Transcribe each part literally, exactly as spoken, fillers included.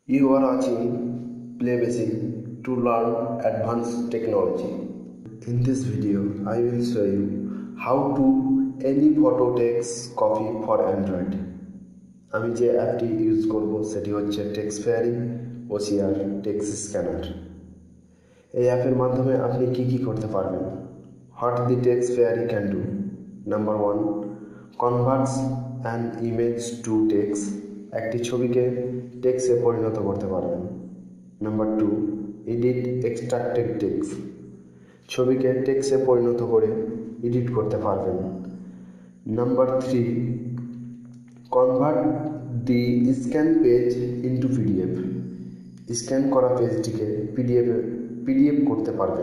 You are watching Play Basic to learn advanced technology. In this video, I will show you how to any photo text copy for Android. আমি যে অ্যাপটি use করব সেটি হচ্ছে টেক্সটফেয়ারি OCR text scanner. এই অ্যাপের মাধ্যমে আপনি কি কি করতে পারবেন? What the টেক্সটফেয়ারি can do? Number one, converts an image to text. একটি ছবিকে টেক্সটে পরিণত করতে পারবেন। Number two, edit extracted text. ছবিকে টেক্সটে পরিণত করে এডিট করতে পারবেন। Number three, convert the scan page into PDF. Scan করা পেজটিকে পিডিএফ পিডিএফ করতে পারবেন।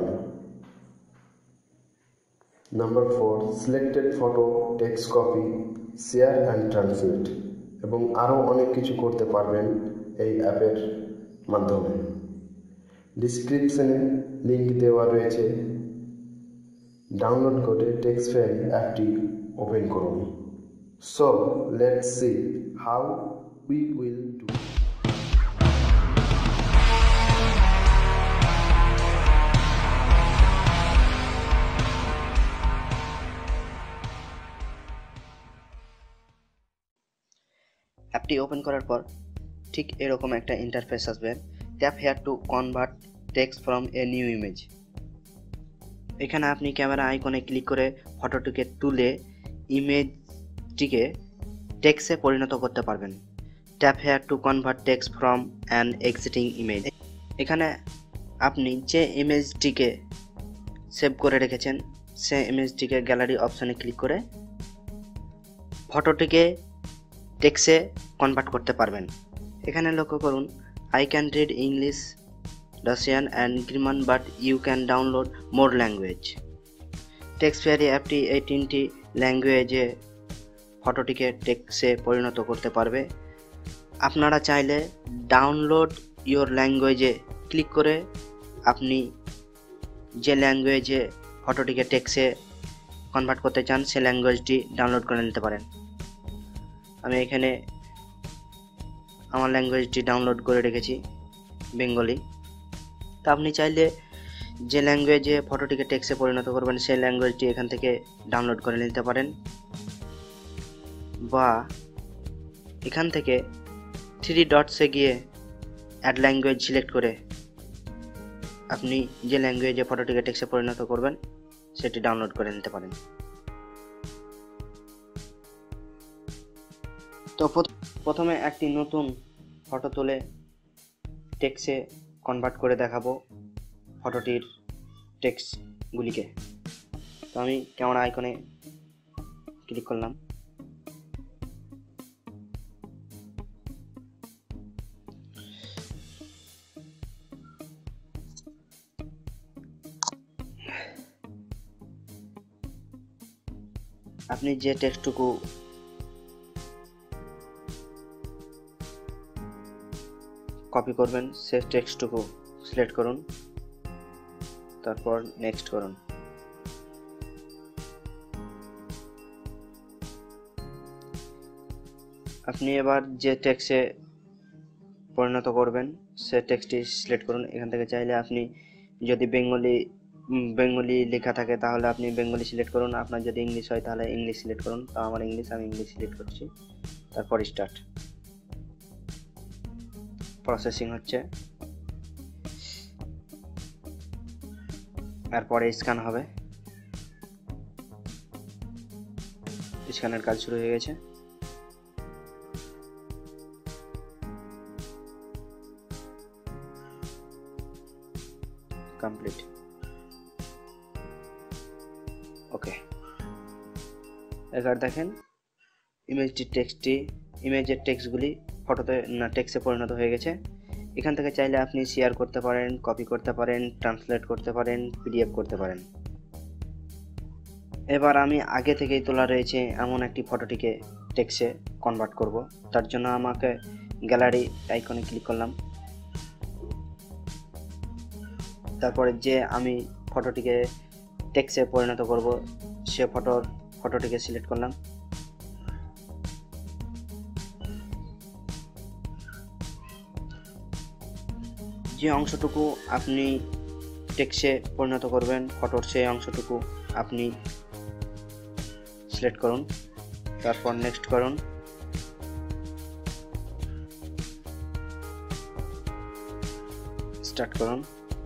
Number four, selected photo text copy share and translate. এবং আরও অনেক কিছু করতে পারবেন এই অ্যাপের মাধ্যমে। ডিসক্রিপশনে লিঙ্ক দেওয়া রয়েছে, ডাউনলোড করে টেক্সটফেয়ারি অ্যাপটি ওপেন করুন। So let's see how we will do. অ্যাপটি ওপেন করার পর ঠিক এরকম একটা ইন্টারফেস আসবে। Tap here to convert text from a new image. এখানে আপনি ক্যামেরা আইকনে ক্লিক করে ফটোটিকে তুলে ইমেজটিকে টেক্সটে পরিণত করতে পারবেন। Tap here to convert text from an existing image. এখানে আপনি যে ইমেজটিকে সেভ করে রেখেছেন সে ইমেজটিকে গ্যালারি অপশানে ক্লিক করে ফটোটিকে টেক্সটে কনভার্ট করতে পারবেন। এখানে লক্ষ্য করুন, I can read English, Russian and German, but you can download more language. Text Fairy অ্যাপটি এই তিনটি ল্যাঙ্গুয়েজে ফটোটিকে টেক্সটে পরিণত করতে পারবে। আপনারা চাইলে ডাউনলোড ইওর ল্যাঙ্গুয়েজে ক্লিক করে আপনি যে ল্যাঙ্গুয়েজে ফটোটিকে টেক্সটে কনভার্ট করতে চান সে ল্যাঙ্গুয়েজটি ডাউনলোড করে নিতে পারেন। আমি এখানে আমার ল্যাঙ্গুয়েজটি ডাউনলোড করে রেখেছি, বেঙ্গলি। তা আপনি চাইলে যে ল্যাঙ্গুয়েজে ফটোটিকে টেক্সটে পরিণত করবেন সেই ল্যাঙ্গুয়েজটি এখান থেকে ডাউনলোড করে নিতে পারেন, বা এখান থেকে থ্রি ডটসে গিয়ে অ্যাড ল্যাঙ্গুয়েজ সিলেক্ট করে আপনি যে ল্যাঙ্গুয়েজে ফটোটিকে টেক্সটে পরিণত করবেন সেটি ডাউনলোড করে নিতে পারেন। তো প্রথমে একটি নতুন ফটো তুলে টেক্সটে কনভার্ট করে দেখাবো ফটোটির টেক্সটগুলিকে। তো আমি ক্যামেরা আইকনে ক্লিক করলাম। আপনি যে টেক্সটটুকু কপি করবেন সে টেক্সটটুকু সিলেক্ট করুন, তারপর নেক্সট করুন। আপনি এবার যে টেক্সটে পরিণত করবেন সে টেক্সটটি সিলেক্ট করুন। এখান থেকে চাইলে আপনি যদি বেঙ্গলি বেঙ্গলি লেখা থাকে তাহলে আপনি বেঙ্গলি সিলেক্ট করুন, আপনার যদি ইংলিশ হয় তাহলে ইংলিশ সিলেক্ট করুন। তো আমার ইংলিশ, আমি ইংলিশ সিলেক্ট করছি, তারপর স্টার্ট। প্রসেসিং হচ্ছে, এরপরে স্ক্যান হবে। স্ক্যানের কাজ শুরু হয়ে গেছে। কমপ্লিট। ওকে, এবার দেখেন ইমেজটির টেক্সটটি ইমেজের টেক্সটগুলি ফটোতে না টেক্সটে পরিণত হয়ে গেছে। এখান থেকে চাইলে আপনি শেয়ার করতে পারেন, কপি করতে পারেন, ট্রান্সলেট করতে পারেন, পিডিএফ করতে পারেন। এবার আমি আগে থেকেই তোলা রয়েছে এমন একটি ফটোটিকে টেক্সটে কনভার্ট করব। তার জন্য আমাকে গ্যালারি আইকনে ক্লিক করলাম, তারপরে যে আমি ফটোটিকে টেক্সটে পরিণত করব সে ফটোর ফটোটিকে সিলেক্ট করলাম। যে অংশটুকু আপনি টেক্সটে পরিণত করবেন ফটোর সেই অংশটুকু আপনি সিলেক্ট করুন, তারপর নেক্সট করুন। স্টার্ট করুন।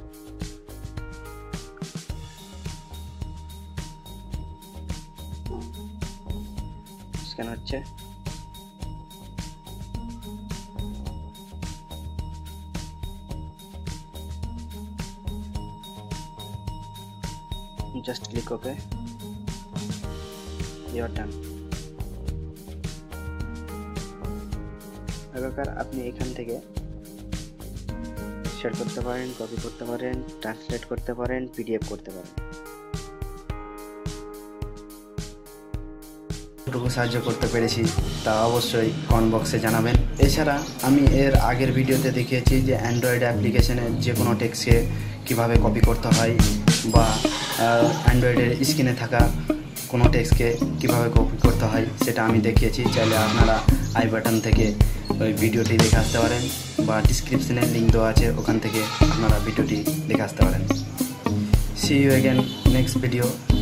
স্ক্যান হচ্ছে। Just click okay, you are done. এবার আপনি এখান থেকে শেয়ার করতে পারেন, কপি করতে পারেন, ট্রান্সলেট করতে পারেন, পিডিএফ করতে পারেন। যতটুকু সাহায্য করতে পেরেছি তা অবশ্যই কমেন্ট বক্সে জানাবেন। এছাড়া আমি এর আগের ভিডিওতে দেখিয়েছি যে অ্যান্ড্রয়েড অ্যাপ্লিকেশনে যে কোনো টেক্সটকে কীভাবে কপি করতে হয় বা অ্যান্ড্রয়েডের স্ক্রিনে থাকা কোনো টেক্সটকে কীভাবে কপি করতে হয় সেটা আমি দেখিয়েছি। চাইলে আপনারা আই বাটন থেকে ওই ভিডিওটি দেখে আসতে পারেন বা ডিসক্রিপশনে লিঙ্ক দেওয়া আছে, ওখান থেকে আপনারা ভিডিওটি দেখে আসতে পারেন। See you again next video.